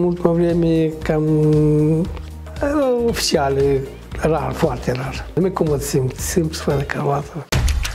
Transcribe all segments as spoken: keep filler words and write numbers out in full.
în ultima vreme cam oficiale, rar, foarte rar. Nu cum mă simt, simt fără cravată.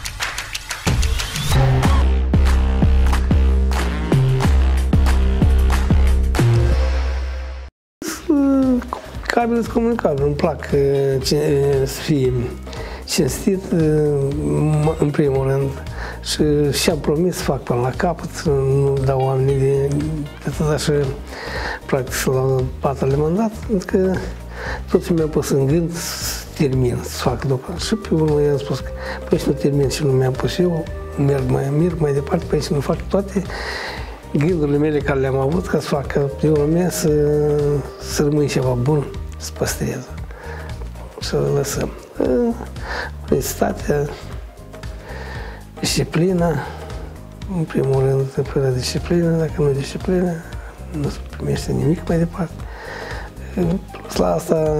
Comunicabil, comunicabil. Îmi plac să fie cinstit, în primul rând, și și-am promis să fac până la capăt, nu dau oamenii de, de tot așa, practic, să la patru mandat, pentru că tot ce mi-a pus în gând să termin, să fac după. Și pe urmă i-am spus că, păi și nu termin și nu mi-am pus eu, merg mai, merg mai departe, păi și nu fac toate gândurile mele care le-am avut ca să facă pe urmă mea să, să rămâi ceva bun, să păstrez. Și lăsăm. Onestitatea, disciplina, în primul rând, fără disciplină, dacă nu disciplină, nu se primește nimic mai departe. Plus la asta,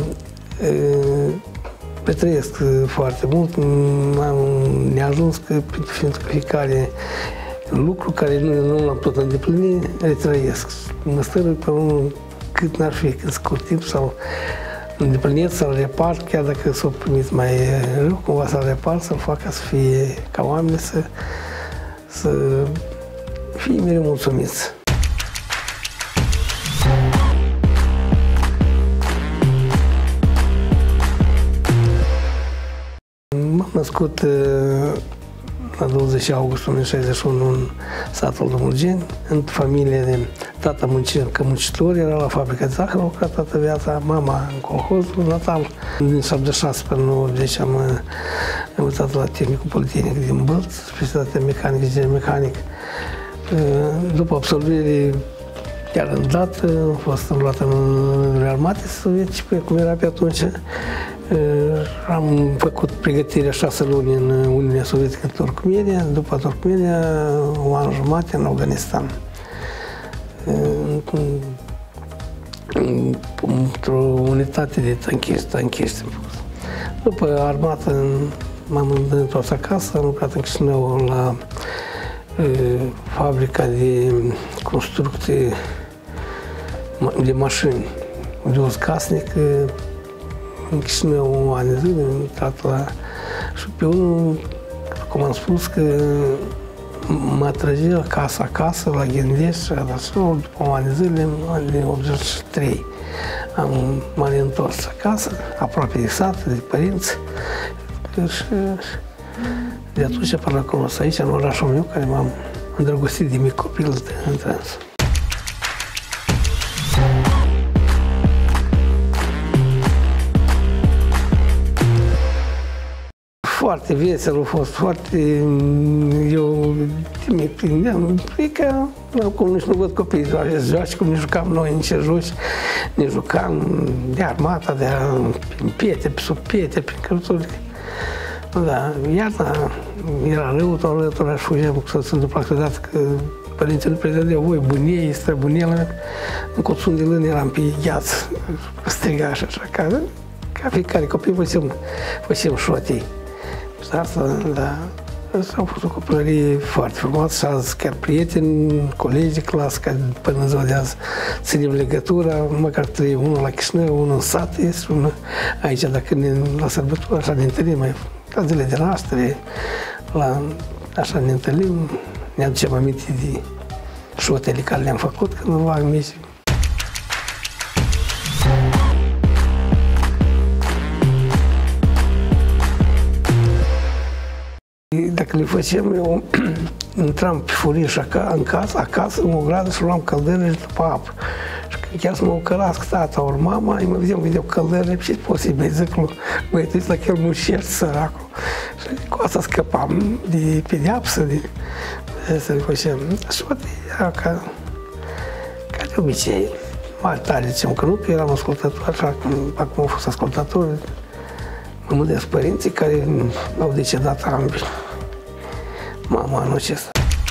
petrăiesc foarte mult, am neajuns că pentru fiecare lucru care nu, nu l-am tot îndeplinit, le trăiesc. Mă stărui pe unul cât n-ar fi, cât scurt timp sau îndeplinit, să-l repar, chiar dacă s-o primit mai rău, cumva să-l repar, să-l fac ca să fie ca oameni, să, să fie mereu mulțumiți. M-am născut la douăzeci august o mie nouă sute șaizeci și unu în satul Dumurgeni, în familie de tata muncitor, muncitor, era la fabrica de zahăr, a lucrat toată viața, mama în colhozul natal. Din șaptezeci și șase până în nouăzeci am învățat la Tehnicul Politehnic din Bălți, specialitatea mecanică, inginer mecanic. După absolvire, chiar îndată, am fost înrolat în rândurile armate sovietice, cum era pe atunci. Am făcut pregătirea șase luni în Uniunea Sovietică, în Turkmenia, după Turkmenia, un an jumate în Afganistan. Într-o unitate de tanchiști, tanchiști. După armată m-am întors acasă, am lucrat în Chișinău la e, fabrica de construcții de mașini de uz casnic. În Chișinău un an de zile, am intrat la... Și pe unul, cum am spus, că mă atrage la casa acasă, la Ghendești, și așa, după un an de zile, în anii optzeci și trei, am, m-am întors acasă, aproape de sat, de părinți, și de atunci până la cunosc aici, în orașul meu, care m-am îndrăgostit de mic copil în trans. Foarte vesel a fost, foarte... Eu mă prindeam, e că acum nici nu văd copiii joace, cum ne jucam noi, nici joci, ne jucam de armata, de piete, pe sub piete, prin cărături. Da, iarna era rău, tot rău, tot aș fugeam, să se întâmplă câteodată că părinții nu prezendeau voi, bunie, străbunie, în coțun de lân eram pe gheață, striga și așa, ca, ca fiecare copil făceam, făceam șotii. Asta, da, asta a fost o copilărie foarte frumoasă și azi chiar prieteni, colegi de clasă, care până în ziua de azi ținem legătura, măcar trei, unul la Chișinău, unul în sat, este unul aici, dacă ne, la sărbători, așa ne întâlnim, mai, la zile de naștere, la, așa ne întâlnim, ne aducem aminte de șotele care le-am făcut când nu fac mici. Dacă le făceam, eu intram pe furiș în casă, acasă, în o gradă și luam căldările și după apă. Și când chiar să mă călască tata ori mama, îi mă vedeam, vedeau căldările și posibil, zic lui băietuiți la chel mușești, săracul. Și cu asta scăpam de pedeapsă, de să le făceam. Și poate era ca, ca de obicei. Mai tare ziceam că nu, că eram ascultător, așa cum acum am fost ascultător. Mă mândresc părinții care au decedat ambii. Mama anul acesta.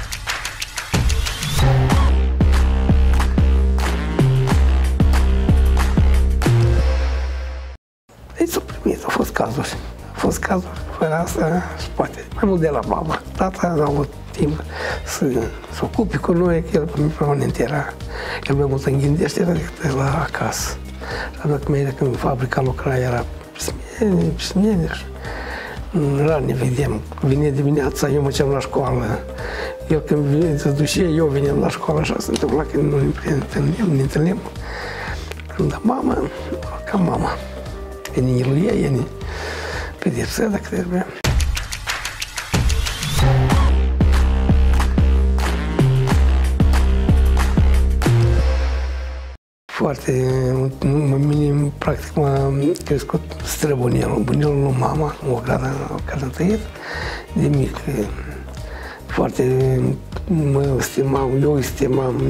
Deci s-au primit, au fost cazuri. Au fost cazuri, fără asta, și poate mai mult de la mama. Tata a avut timp să se ocupe cu noi, că el permanent era, el mai mult înghindește era decât la acasă. Și dacă mergea în fabrica lucra, era pismeni, pismeni. Rar ne vedem. Vine dimineața, eu mă duceam la școală. El când se duce, eu veneam la școală, așa se întâmpla că nu ne întâlnim, ne întâlnim. Când mama, ca mama, vine el ia, e ne pedepsea dacă trebuie. Foarte, mine, practic, m-a crescut străbunelul, bunelul lui mama, o care a trăit de mic. Foarte mă stimam, eu stimam,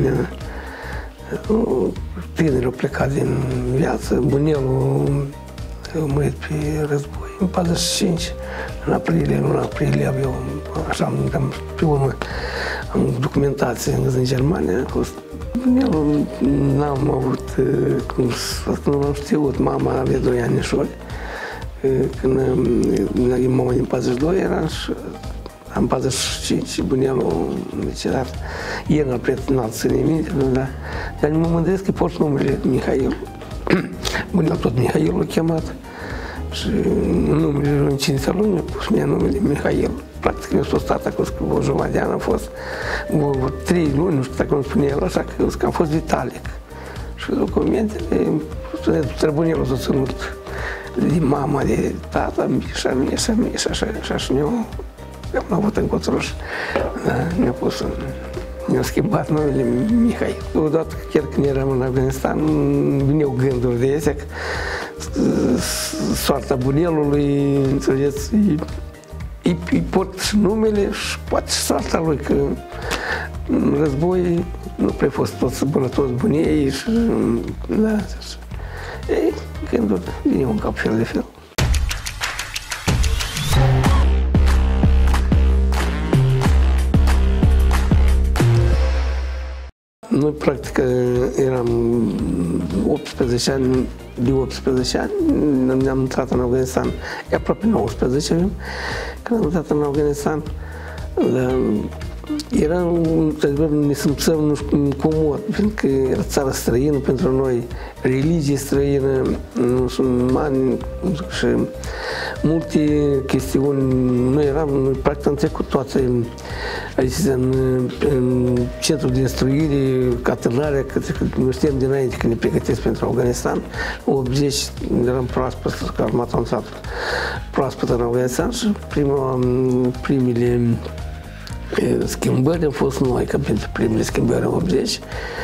tinerii au plecat din viață, bunelul a murit pe război în patruzeci și cinci, în aprilie, în luna aprilie, eu, așa, am, pe urmă, am documentație în Germania, a fost bunelul, n-am avut, cum nu l-am știut, mama avea doi anișori, când mama din patruzeci și doi era și am patruzeci și cinci și bunelul licerar. El n-a prietenat să ne minte, dar, dar mă mândresc că pot numele Mihail. Bunel tot Mihail l-a chemat și numele în cinci luni a pus mie numele Mihail. Practic eu s-o stat acolo că o jumătate de an a fost, o, trei luni, nu știu dacă îmi spune el așa, că, că am fost Vitalic. Și documentele, străbunelul s-a ținut de mama, de tata, Mișa, Mișa, Mișa, așa, așa și ne-au am avut în coțuruș, da, ne-a pus, ne-a schimbat numele Mihai. Odată, chiar când eram în Afganistan, veneau gânduri de astea, că soarta bunelului, înțelegeți, îi, îi pot și numele și poate și soarta lui, că în război nu prea fost toți bunătoți bunei și, da, și, ei, gânduri, vine un cap fel de fel. Noi, practic, eram optsprezece ani, de optsprezece ani, ne-am intrat în Afganistan, e aproape nouăsprezece, când am intrat în Afganistan, era, într-adevăr, ne simțeam, nu știu, incomod, pentru că era țară străină pentru noi, religie străină, musulmani și multe chestiuni. Noi eram, noi practic am trecut toate, aici, în, în centrul de instruire, catedrarea, că nu știam dinainte că ne pregătesc pentru Afganistan. În optzeci eram proaspăt, că armata a intrat proaspăt în Afganistan și prima, primele schimbări au fost noi, ca pentru primele schimbări în optzeci.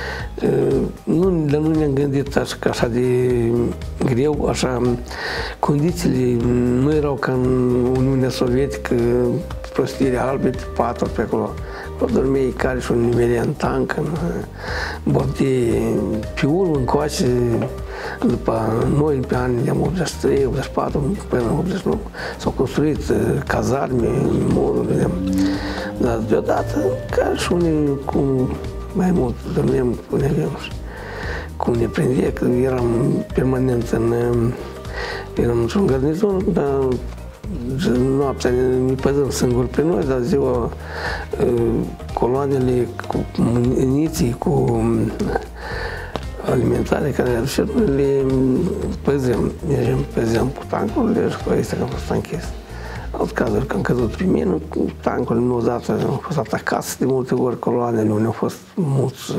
Nu, dar nu ne-am gândit așa, așa de greu, așa, condițiile nu erau ca în Uniunea Sovietică, prostire albe pe patru pe acolo. Dormeai care și un nivel în tank, în bordei, pe urmă încoace, după noi, pe anii optzeci și trei, optzeci și patru, până în optzeci și nouă, s-au construit cazarme, moruri, dar deodată, ca și unii cu mai mult dormeam cu ne aveam, cum ne prindea, că eram permanent în, eram într-un garnizon, dar noaptea ne păzăm singuri pe noi, dar ziua coloanele cu muniții, cu alimentare care le aduceam, le păzeam, mergem, păzeam cu tancurile și cu astea că am fost închis. Alt cazuri că am căzut pe mine, cu tancurile nu odată au fost atacați de multe ori coloanele, unde au fost mulți,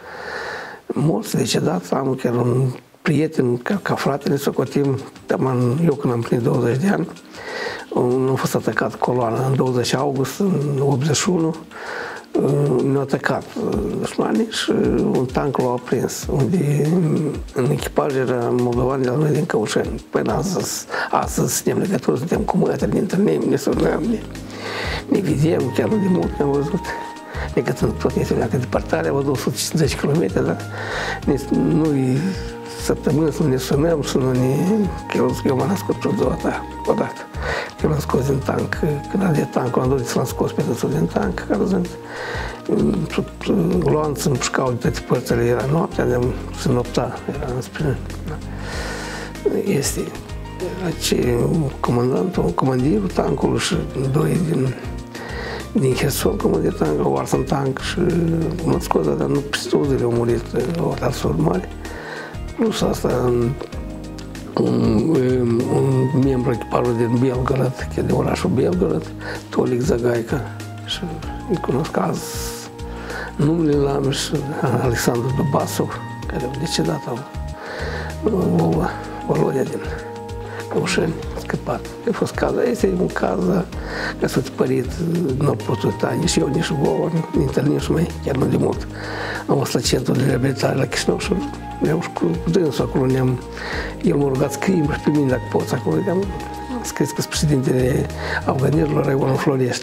mulți decedați. Am chiar un prieten, ca, ca fratele, să cotim, eu când am plinit douăzeci de ani, a fost atacat coloana în douăzeci august, în optzeci și unu, ne-au atacat dușmanii și un tank l-a aprins, unde în echipaj era moldovani de la noi din Căușeni. Până astăzi, astăzi suntem legătură, suntem cu mătri, ne întâlnim, ne sunăm, ne, ne vedem, chiar de mult ne-am văzut. Decât în tot este leacă departare, au o sută cincizeci de kilometri, dar nu-i săptămână să ne sunăm, să nu ne... Eu m-am născut tot data, odată. Eu l-am scos din tank, când am de tank, am dorit să l-am scos pe totul din tank, care sunt gloanți, îmi pușcau de toate părțile, era noaptea, se nopta, era înspre... Este ce comandantul, comandirul tancului și doi din din Herson, cum de tank, au ars în tank și m-am scos, dar nu peste două zile au murit, au ars mari. Plus asta, un, un membru echiparului din Belgorod, că de orașul Belgorod, Tolik Zagaica, și îi cunosc azi numele l-am și Alexandru Dubasov, care au decedat, au Volodia din Căușeni, scăpat. A fost caz, este un caz că s-a tipărit, nu a putut uita, nici eu, nici Vova, ne întâlnim și mai, chiar nu de mult. Am fost la centru de reabilitare la Chișinău și eu și cu dânsul acolo ne-am, el m-a rugat scrie și pe mine dacă poți acolo, am scris că sunt președintele afganilor, Raionul Florești.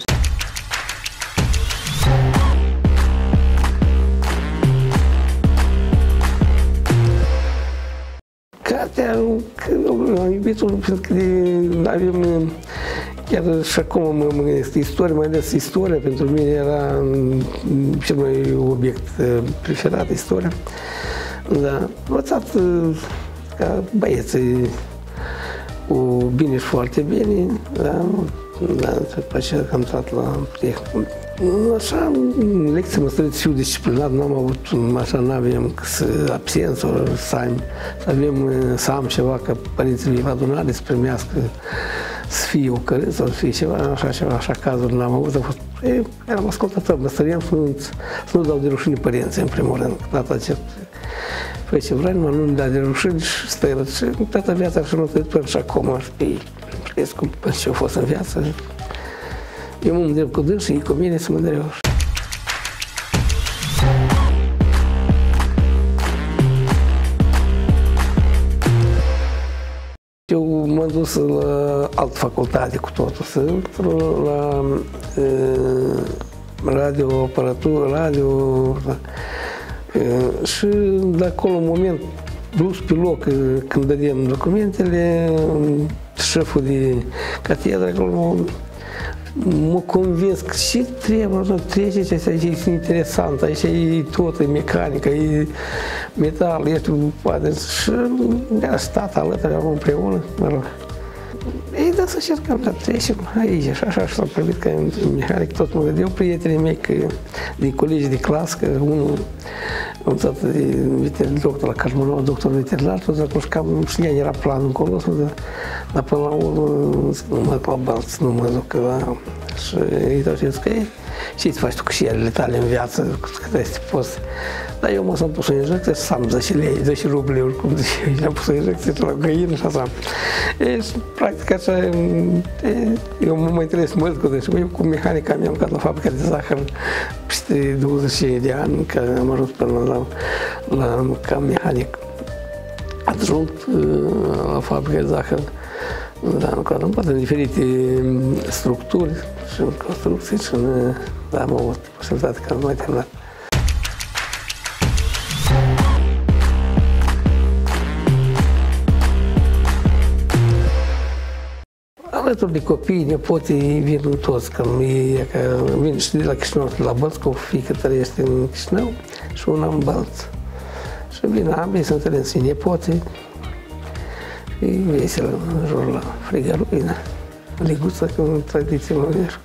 Cartea, am iubit-o pentru că avem, chiar și acum mă gândesc, istoria, mai ales istoria, pentru mine era cel mai obiect preferat, istoria. Da, am învățat ca băieții cu bine și foarte bine, da, da, după aceea am intrat la tehnic. Așa, în lecție mă stărit fiu disciplinat, n-am avut, așa, n-avem să absenți sau să am, să avem, să am ceva, ca părinții lui la adunare să primească, să fie o cără sau să fie ceva, așa, ceva, așa cazuri n-am avut, a fost, e, eram ascultător, mă stăream să nu, să nu dau de rușine părinții, în primul rând, tata acest, păi ce vreau, mă, nu-mi da de rușine și stai, și toată viața și nu trăit până și acum, știi, știți cum, până ce a fost în viață. Eu mă mândresc cu dâns și ei cu mine să mă mândreau. Eu m-am dus la altă facultate cu totul, să intru la uh, radio-aparatură, radio, da. uh, și de acolo, în moment, dus pe loc, când dădeam documentele, șeful de catedră, acolo mă convins că și trebuie, trece ce aici e interesant, aici e tot, e mecanică, e metal, ești poate, și mi-a stat alături, am împreună, mă rog. Ei, da, să încercăm, dar trecem aici, și așa, și s-a privit ca mecanic, tot mă gândeau prietenii mei, că, de colegi de clasă, că unul a învățat de doctor la Cajmanov, doctor veterinar, tot acolo și cam și ea era planul încolo, dar, dar până la urmă nu mă duc la balți, nu mă duc la... Și îi dau și zic că ce îți faci tu cu șierele tale în viață, că este poți. Dar eu mă s-am pus în injecție și am zece lei, zece ruble, oricum zice, și am pus în injecție la găină și așa. E, practic așa, e, eu mă mai trebuie să mă cu deci, eu cu mecanica mea am lucrat la fabrica de zahăr peste douăzeci de ani, că am ajuns până la, la, ca mehanic adjunct la fabrica de zahăr. Da, am lucrat în diferite structuri și în construcții și în, da, am avut posibilitate că am mai terminat. Alături de copii, nepoții vin toți, că vin și de la Chișinău, de la Bălți, cu o fiică trăiește în Chișinău și una în Bălți. Și vin ambii, se întâlnesc și nepoții. E vesel în jur la frigărului, da? Liguța, că în tradiție românească.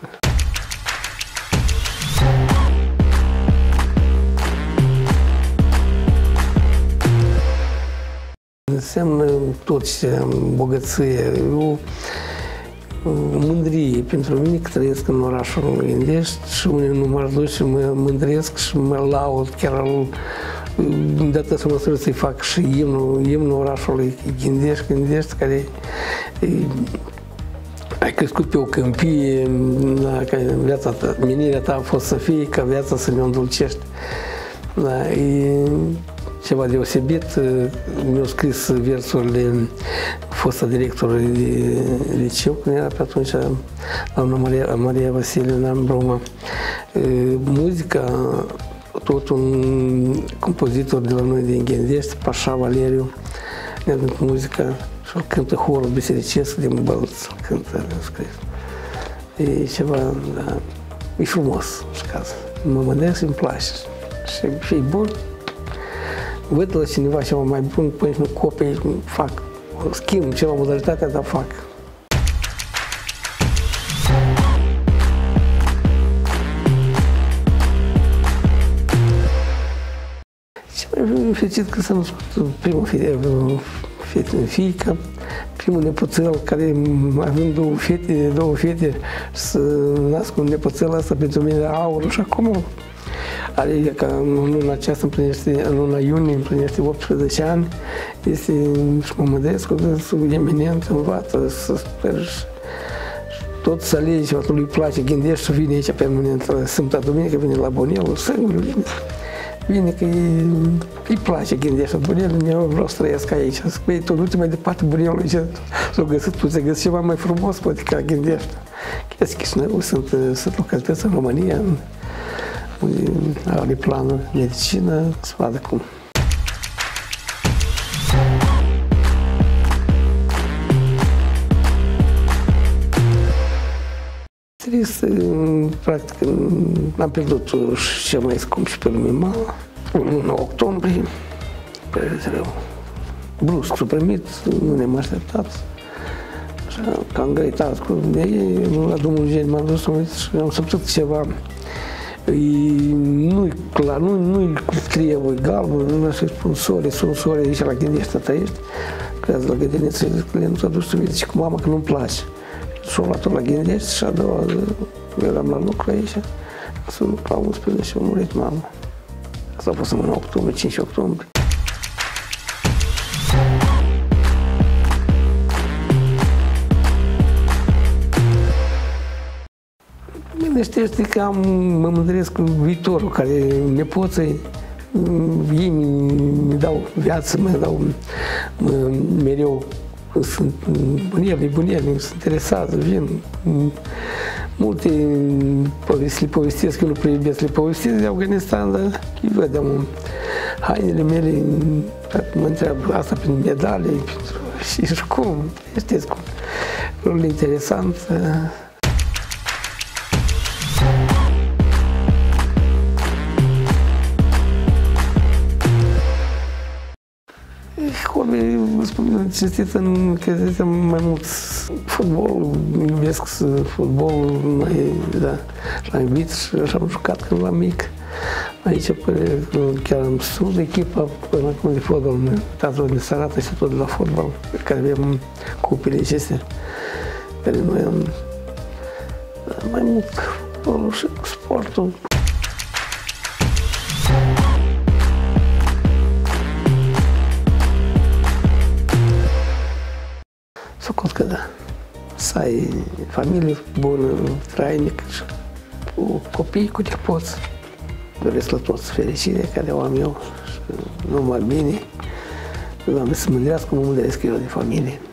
Înseamnă tot ce am bogăție, o mândrie pentru mine că trăiesc în orașul Gândești și unii nu mă duc și mă mândresc și mă laud chiar al îndată să mă să-i fac și imnul, imnul orașului Gândești, Gândești, care e, ai crescut pe o câmpie, da, ca viața ta, menirea ta a fost să fie, ca viața să ne îndulcești. Da, e ceva deosebit. Mi-au scris versurile fosta directoră de liceu, când era pe atunci doamna Maria, Maria Vasilina Broma. Muzica, tot un compozitor de la noi din Gândești, Pașa Valeriu, ne-a dat muzica și o cântă horul bisericesc din Bălți, cântă, scris. E ceva, da, e frumos și caz. Mă mândresc și îmi place. Și, și e bun. Văd la cineva ceva mai bun, până nu copii, fac, schimb ceva modalitatea, dar fac. fericit că s-a născut primul fiică, primul nepoțel, care având două fete, două fete, să nască un nepoțel ăsta pentru mine aur și acum are că în luna aceasta împlinește, în luna iunie împlinește optsprezece ani, este și mă mândresc că e eminent, învață, să sper și tot să alege, totul îi place, gândește și vine aici permanent, la Sfânta Duminică, vine la Bonelul, singurul vine. Vine că îi place, gândește, Bonelul, eu vreau să trăiesc aici. Zic, băi, tu du-te mai departe, Bonelul, s-o găsit, tu ți-ai găsit ceva mai frumos, poate, ca gândește. Chiar Chișinău, sunt, sunt localități în România, unde are planul medicină, să vadă cum. Trist, practic, am pierdut cel mai scump și pe lume mama, în luna octombrie, pe rău. Brusc, s-a primit, nu ne-am așteptat. Așa, că am găitat cu ei, la domnul Geni m-am dus și am simțit ceva. Nu-i clar, nu-i scrie voi galben, nu așa spun sore, sunt sore, aici la Gândește trăiești, creează la grădiniță, zic, le nu s-a dus să vezi cu mama că nu-mi place. Și-o luat-o la Gândește și a doua zi, eram la lucru aici, sunt la unsprezece și a murit mama. Asta a fost în octombrie, cinci octombrie. Gândește că am, mă mândresc cu viitorul, care nepoții, ei mi dau viață, mă dau mă, mereu, sunt bunelni, bunelni, sunt interesați, vin. Multe povesti, le povestesc, eu nu prea iubesc, le povestesc de Afganistan, dar îi vedeam hainele mele, mă întreabă asta prin medale, pentru, și, și cum, știți cum, lucrul interesant. Hobby, spun cinstit, în că este mai mult fotbalul, iubesc fotbalul, mai, da, l-am iubit și așa am jucat când eram mic. Aici chiar am susținut echipa până acum de fotbal, tatăl ne se arată și tot de la fotbal, care avem cupele acestea, care noi am mai mult fotbalul și sportul. Socot că da, să ai familie bună, trainică și cu copii, cu nepoți. Doresc la toți fericire care o am eu și numai bine. Doamne să mândrească, mă mândresc eu de familie.